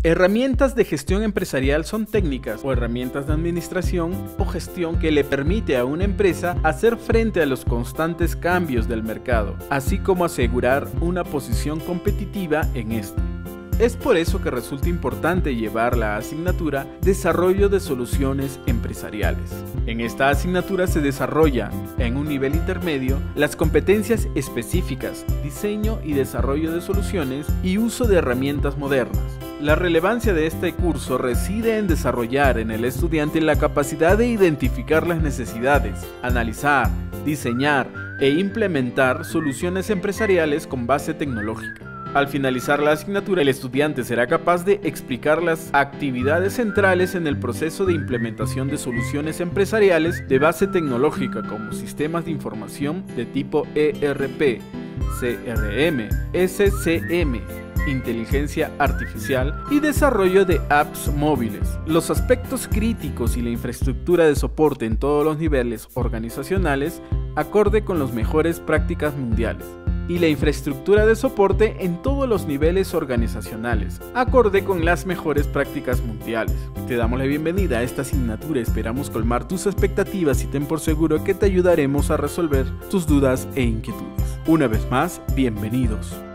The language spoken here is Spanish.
Herramientas de gestión empresarial son técnicas o herramientas de administración o gestión que le permite a una empresa hacer frente a los constantes cambios del mercado, así como asegurar una posición competitiva en este. Es por eso que resulta importante llevar la asignatura Desarrollo de Soluciones Empresariales. En esta asignatura se desarrolla, en un nivel intermedio, las competencias específicas, diseño y desarrollo de soluciones y uso de herramientas modernas. La relevancia de este curso reside en desarrollar en el estudiante la capacidad de identificar las necesidades, analizar, diseñar e implementar soluciones empresariales con base tecnológica. Al finalizar la asignatura, el estudiante será capaz de explicar las actividades centrales en el proceso de implementación de soluciones empresariales de base tecnológica como sistemas de información de tipo ERP, CRM, SCM, inteligencia artificial y desarrollo de apps móviles. Los aspectos críticos y la infraestructura de soporte en todos los niveles organizacionales acorde con las mejores prácticas mundiales. Y la infraestructura de soporte en todos los niveles organizacionales, acorde con las mejores prácticas mundiales. Te damos la bienvenida a esta asignatura, esperamos colmar tus expectativas y ten por seguro que te ayudaremos a resolver tus dudas e inquietudes. Una vez más, bienvenidos.